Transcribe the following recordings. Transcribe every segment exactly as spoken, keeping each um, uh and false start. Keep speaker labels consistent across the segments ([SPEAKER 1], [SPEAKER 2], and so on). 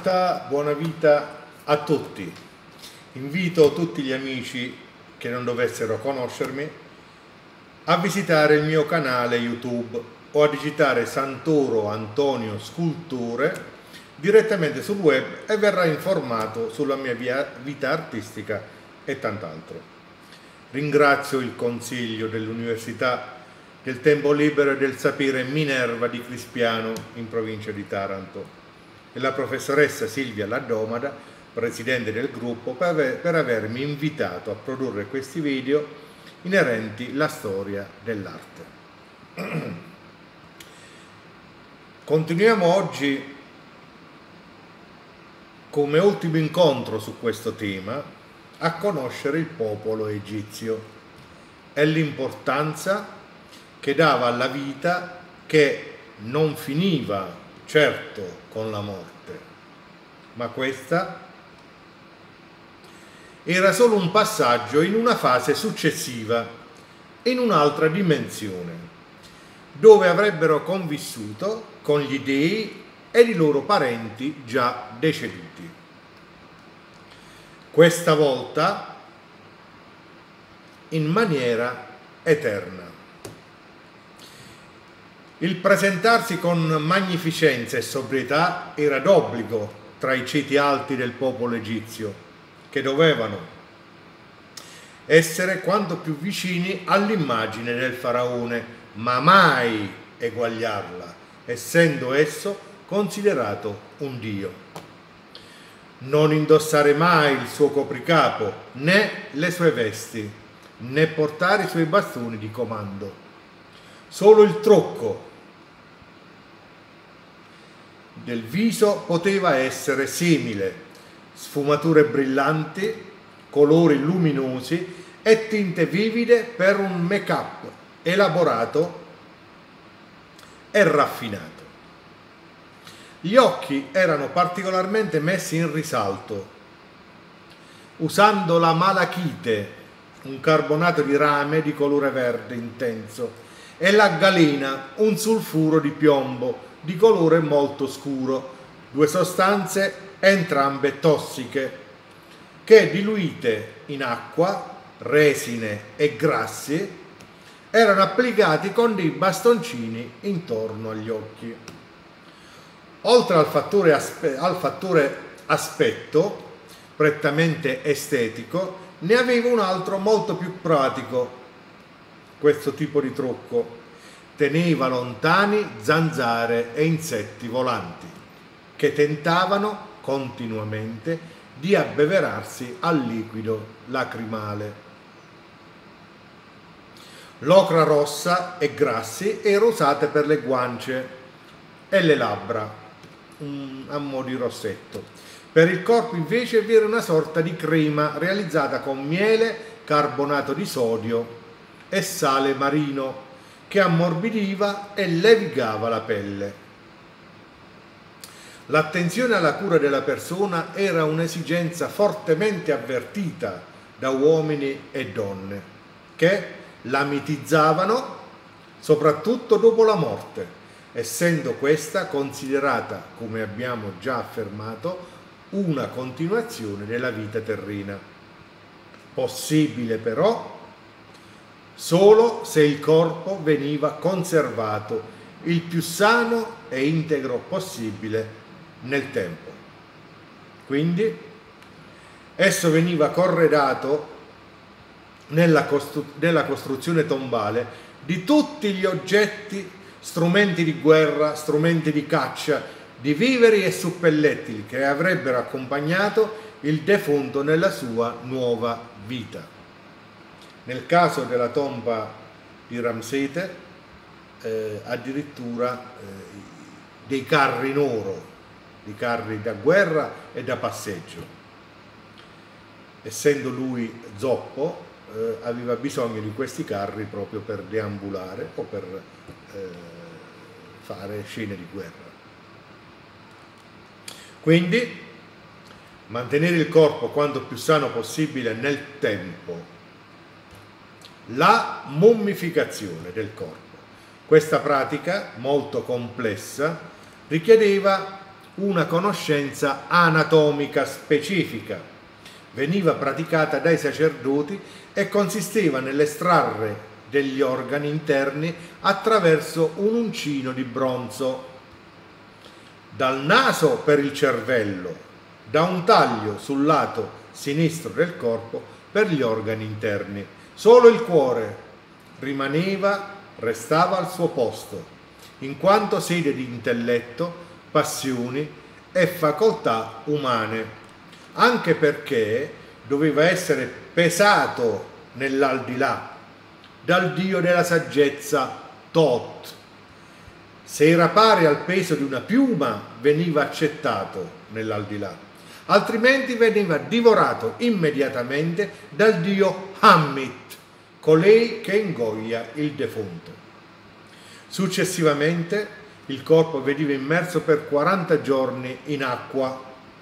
[SPEAKER 1] Santa, buona vita a tutti. Invito tutti gli amici che non dovessero conoscermi a visitare il mio canale YouTube o a digitare Santoro Antonio Sculture direttamente sul web e verrà informato sulla mia via, vita artistica e tant'altro. Ringrazio il consiglio dell'Università del Tempo Libero e del Sapere Minerva di Crispiano in provincia di Taranto e la professoressa Silvia Laddomada, presidente del gruppo, per, aver, per avermi invitato a produrre questi video inerenti alla storia dell'arte. Continuiamo oggi come ultimo incontro su questo tema a conoscere il popolo egizio e l'importanza che dava alla vita, che non finiva certo con la morte, ma questa era solo un passaggio in una fase successiva, in un'altra dimensione, dove avrebbero convissuto con gli dei e i loro parenti già deceduti. Questa volta in maniera eterna. Il presentarsi con magnificenza e sobrietà era d'obbligo tra i ceti alti del popolo egizio, che dovevano essere quanto più vicini all'immagine del faraone, ma mai eguagliarla, essendo esso considerato un dio. Non indossare mai il suo copricapo, né le sue vesti, né portare i suoi bastoni di comando. Solo il trucco del viso poteva essere simile, sfumature brillanti, colori luminosi e tinte vivide per un make-up elaborato e raffinato. Gli occhi erano particolarmente messi in risalto, usando la malachite, un carbonato di rame di colore verde intenso, e la galena, un sulfuro di piombo di colore molto scuro, due sostanze entrambe tossiche, che diluite in acqua, resine e grassi, erano applicati con dei bastoncini intorno agli occhi. Oltre al fattore, aspe al fattore aspetto, prettamente estetico, ne aveva un altro molto più pratico. Questo tipo di trucco teneva lontani zanzare e insetti volanti che tentavano continuamente di abbeverarsi al liquido lacrimale. L'ocra rossa e grassi era usata per le guance e le labbra, um, a mo' di rossetto. Per il corpo invece vi era una sorta di crema realizzata con miele, carbonato di sodio e sale marino che ammorbidiva e levigava la pelle. L'attenzione alla cura della persona era un'esigenza fortemente avvertita da uomini e donne che la mitizzavano soprattutto dopo la morte, essendo questa considerata, come abbiamo già affermato, una continuazione della vita terrena. Possibile però solo se il corpo veniva conservato il più sano e integro possibile nel tempo. Quindi esso veniva corredato nella, costru nella costruzione tombale di tutti gli oggetti, strumenti di guerra, strumenti di caccia, di viveri e suppellettili che avrebbero accompagnato il defunto nella sua nuova vita. Nel caso della tomba di Ramsete, eh, addirittura eh, dei carri in oro, di carri da guerra e da passeggio. Essendo lui zoppo, eh, aveva bisogno di questi carri proprio per deambulare o per eh, fare scene di guerra. Quindi, mantenere il corpo quanto più sano possibile nel tempo. La mummificazione del corpo. Questa pratica, molto complessa, richiedeva una conoscenza anatomica specifica. Veniva praticata dai sacerdoti e consisteva nell'estrarre degli organi interni attraverso un uncino di bronzo dal naso per il cervello, da un taglio sul lato sinistro del corpo per gli organi interni. Solo il cuore rimaneva, restava al suo posto, in quanto sede di intelletto, passioni e facoltà umane, anche perché doveva essere pesato nell'aldilà dal dio della saggezza Thoth. Se era pari al peso di una piuma veniva accettato nell'aldilà, altrimenti veniva divorato immediatamente dal dio Ammit, colei che ingoia il defunto. Successivamente il corpo veniva immerso per quaranta giorni in acqua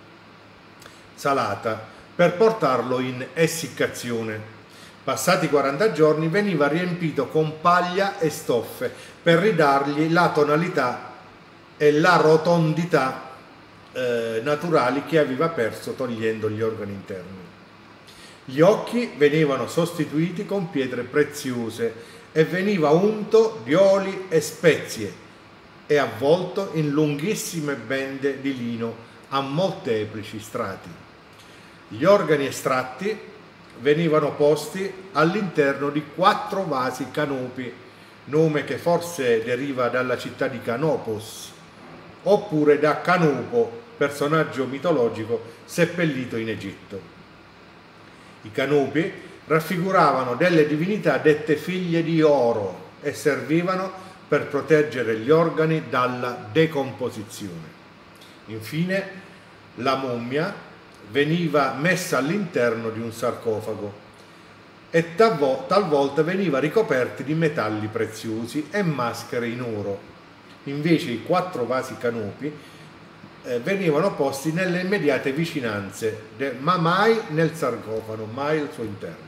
[SPEAKER 1] salata per portarlo in essiccazione. Passati quaranta giorni veniva riempito con paglia e stoffe per ridargli la tonalità e la rotondità eh, naturali che aveva perso togliendo gli organi interni. Gli occhi venivano sostituiti con pietre preziose e veniva unto di oli e spezie e avvolto in lunghissime bende di lino a molteplici strati. Gli organi estratti venivano posti all'interno di quattro vasi canupi, nome che forse deriva dalla città di Canopus, oppure da Canupo, personaggio mitologico seppellito in Egitto. I canupi raffiguravano delle divinità dette figlie di oro e servivano per proteggere gli organi dalla decomposizione. Infine, la mummia veniva messa all'interno di un sarcofago e talvolta veniva ricoperti di metalli preziosi e maschere in oro. Invece i quattro vasi canupi eh, venivano posti nelle immediate vicinanze, ma mai nel sarcofago, mai al suo interno.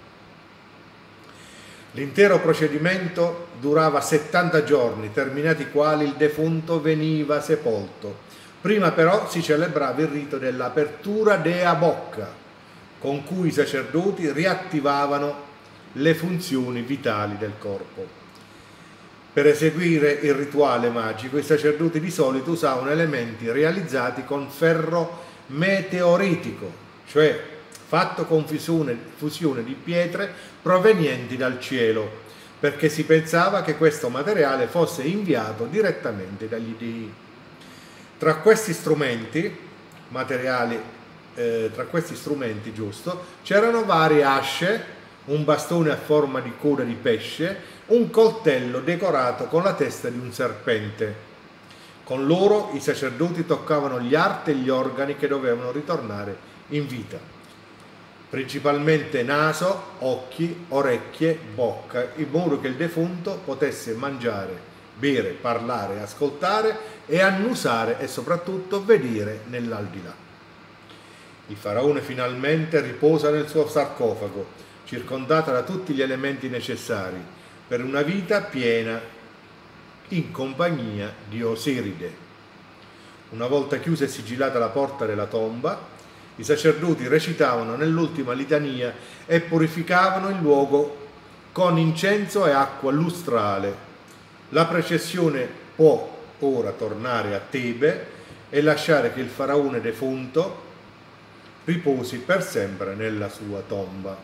[SPEAKER 1] L'intero procedimento durava settanta giorni, terminati i quali il defunto veniva sepolto. Prima però si celebrava il rito dell'apertura dea bocca, con cui i sacerdoti riattivavano le funzioni vitali del corpo. Per eseguire il rituale magico, i sacerdoti di solito usavano elementi realizzati con ferro meteoritico, cioè fatto con fusione, fusione di pietre provenienti dal cielo, perché si pensava che questo materiale fosse inviato direttamente dagli dei. Tra questi strumenti materiali, eh, tra questi strumenti, giusto, c'erano varie asce, un bastone a forma di coda di pesce, un coltello decorato con la testa di un serpente. Con loro i sacerdoti toccavano gli arti e gli organi che dovevano ritornare in vita, principalmente naso, occhi, orecchie, bocca, in modo che il defunto potesse mangiare, bere, parlare, ascoltare e annusare e soprattutto vedere nell'aldilà. Il faraone finalmente riposa nel suo sarcofago, circondata da tutti gli elementi necessari per una vita piena in compagnia di Osiride. Una volta chiusa e sigillata la porta della tomba, i sacerdoti recitavano nell'ultima litania e purificavano il luogo con incenso e acqua lustrale. La processione può ora tornare a Tebe e lasciare che il faraone defunto riposi per sempre nella sua tomba.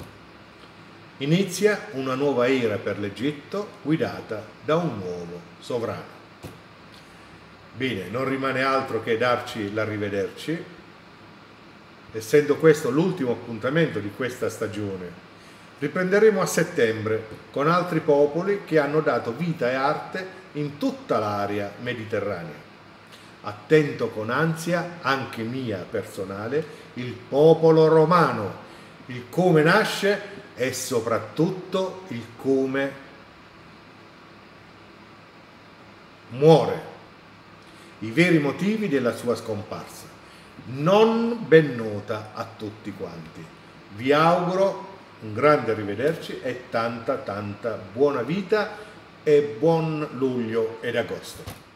[SPEAKER 1] Inizia una nuova era per l'Egitto guidata da un nuovo sovrano. Bene, non rimane altro che darci l'arrivederci, essendo questo l'ultimo appuntamento di questa stagione. Riprenderemo a settembre con altri popoli che hanno dato vita e arte in tutta l'area mediterranea. Attento con ansia, anche mia personale, il popolo romano, il come nasce e soprattutto il come muore, i veri motivi della sua scomparsa, non ben nota a tutti quanti. Vi auguro un grande arrivederci e tanta tanta buona vita e buon luglio ed agosto.